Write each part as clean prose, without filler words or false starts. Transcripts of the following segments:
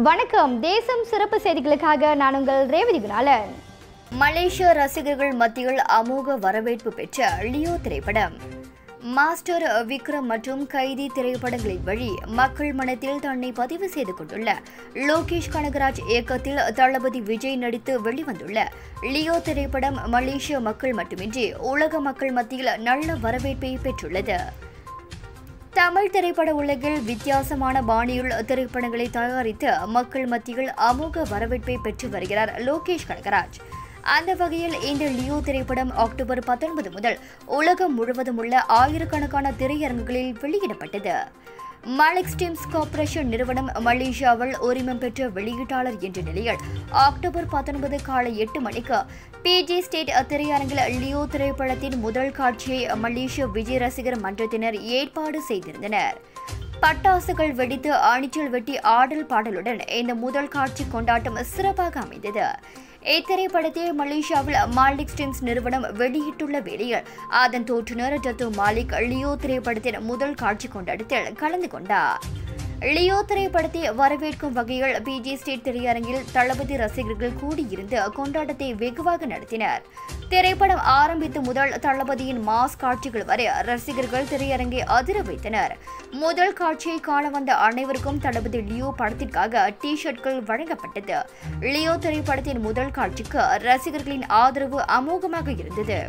வணக்கம். தேசம் சிறப்பு செய்திகளுக்காக நான் உங்கள் ரேவதி குணாலன். மலேசிய ரசிகர்கள் மத்தியில் அமோக வரவேற்பு பெற்ற லியோ திரைப்படம். மாஸ்டர் விக்ரம் மற்றும் கைதி திரைப்படங்களின் வழி மக்கள் மனத்தில் தன்னை பதிவு செய்து கொண்டுள்ள லோகேஷ் கனகராஜ் இயக்கத்தில் தளபதி விஜய் நடித்து வெளிவந்துள்ள லியோ திரைப்படம் மலேசிய மக்கள் மட்டுமின்றி உலக மக்கள் மத்தியில் நல்ல வரவேற்பை பெற்றுள்ளது. தமிழ் திரைப்பட உலகில் வித்தியாசமான பாணியில் திரைப்படங்களை தயாரித்து மக்கள் மத்தியில் அமோக வரவேற்பை பெற்று வருகிறார் லோகேஷ் கனகராஜ். அந்த வகையில் இந்த லியோ திரைப்படம் அக்டோபர் 19 முதல் உலகம் முழுவதும் உள்ள ஆயிரக்கணக்கான திரையரங்குகளில் வெளியிடப்பட்டது. மலிக் ஸ்ட்ரீம்ஸ் நிறுவனம் மலேசியாவில் உரிமம் பெற்ற வெளியீட்டாளர் என்ற நிலையில் அக்டோபர் 19 காலை 8 மணிக்கு PG ஸ்டேட் திரையரங்கில் லியோ திரைப்படத்தின் முதல் காட்சியை மலேசிய விஜய் ரசிகர் மன்றத்தினர் ஏற்பாடு செய்திருந்தனர். பட்டாசுகள் வெடித்து அணிச்சல் வெட்டி ஆடல் பாடலுடன் இந்த முதல் காட்சி கொண்டாட்டம் சிறப்பாக அமைந்தது. இத்திரைப்படத்தை மலேசியாவில் மாலிக் ஸ்ட்ரீம்ஸ் நிறுவனம் வெளியிட்டுள்ள வேளையில் அதன் தோற்றுநர் மாலிக் லியோ திரைப்படத்தின் முதல் காட்சி கொண்டாட்டத்தில் கலந்து கொண்டார். லியோ திரைப்படத்தை வரவேற்கும் வகையில் PG ஸ்டேட் திரையரங்கில் தளபதி ரசிகர்கள் கூடியிருந்து கொண்டாட்டத்தை வெகுவாக நடத்தினர். திரைப்படம் ஆரம்பித்து முதல் தளபதியின் மாஸ் காட்சிகள் வரை ரசிகர்கள் திரையரங்கை அதிர வைத்தனர். முதல் காட்சியை காண வந்த அனைவருக்கும் தளபதி லியோ படத்திற்காக டி-ஷர்ட்கள் வழங்கப்பட்டது. லியோ திரைப்படத்தின் முதல் காட்சிக்கு ரசிகர்களின் ஆதரவு அமோகமாக இருந்தது.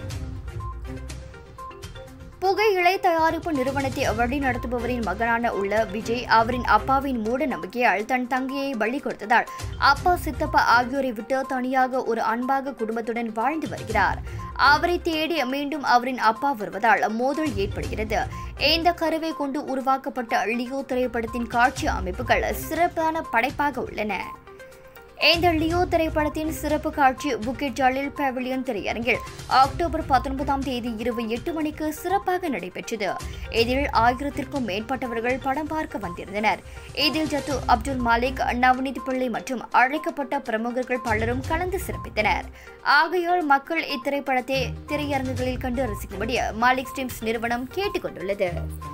புகையிலை தயாரிப்பு நிறுவனத்தை வழிநடத்துபவரின் மகனான உள்ள விஜய் அவரின் அப்பாவின் மூட நம்பிக்கையால் தன் தங்கையை பலி கொடுத்ததால் அப்பா சித்தப்பா ஆகியோரை விட்டு தனியாக ஒரு அன்பாக குடும்பத்துடன் வாழ்ந்து வருகிறார். அவரை தேடி மீண்டும் அவரின் அப்பா வருவதால் மோதல் ஏற்படுகிறது. இந்த கருவை கொண்டு உருவாக்கப்பட்ட லியோ திரைப்படத்தின் காட்சி அமைப்புகள் சிறப்பான படைப்பாக உள்ளன. இந்த லியோ திரைப்படத்தின் சிறப்பு காட்சி புக்கெட் ஜாலில் பவிலியன் திரையரங்கில் அக்டோபர் 19ஆம் தேதி இரவு 8 மணிக்கு சிறப்பாக நடைபெற்றது. இதில் 1000க்கும் மேற்பட்டவர்கள் படம் பார்க்க வந்திருந்தனர். இதில் அப்துல் மாலிக், நவநீத் பிள்ளை மற்றும் அழைக்கப்பட்ட பிரமுகர்கள் பலரும் கலந்து சிறப்பித்தனர். ஆகையால் மக்கள் இத்திரைப்படத்தை திரையரங்குகளில் கண்டு ரசிக்கும்படி மாலிக் ஸ்ட்ரீம்ஸ் நிறுவனம் கேட்டுக் கொண்டுள்ளது.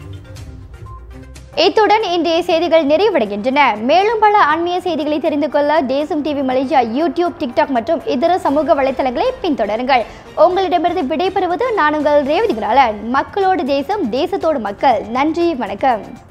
இத்துடன் இன்றைய செய்திகள் நிறைவடைகின்றன. மேலும் பல ஆன்மீக செய்திகளை தெரிந்து கொள்ள தேசம் டிவி மலேசியா யூடியூப், டிக்டாக் மற்றும் இதர சமூக வலைத்தளங்களை பின்தொடருங்கள். உங்களிடமிருந்து விடைபெறுவது நான் உங்கள் ரேவதி குணாலன். மக்களோடு தேசம், தேசத்தோடு மக்கள். நன்றி, வணக்கம்.